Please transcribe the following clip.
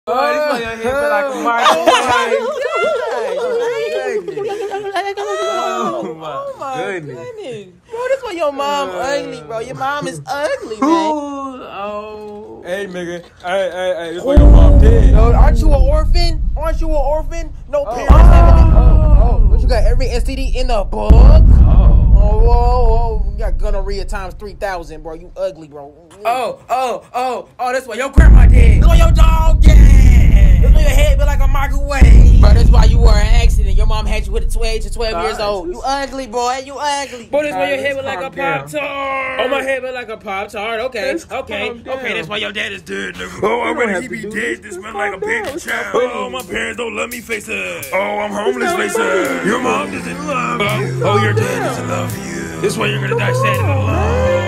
Boy, this why your head feel like a microwave. Oh my goodness. Bro, this why your mom ugly, bro. Your mom is ugly, man. Oh. Hey, nigga. Hey, this why your mom dead. No, aren't you an orphan? Aren't you an orphan? No parents having But you got every STD in the book? Oh, you got gonorrhea times 3,000, bro. You ugly, bro. Oh, that's why your grandma dead. Look at your dog, yeah. Look at your head be like a microwave. Bro, that's why you were an accident. Your mom had you at the age of 12 years old. You ugly, boy. You ugly. Boy, that's why your head was like a Pop-Tart. Oh, my head was like a Pop-Tart. Okay. That's why your dad is dead, nigga. Oh, I'd rather he be dead than smell like a baby child. Oh, my parents don't love me, face up. Oh, I'm homeless, face up. Your mom doesn't love you. Oh, your dad doesn't love you. This way you're gonna die standing alone.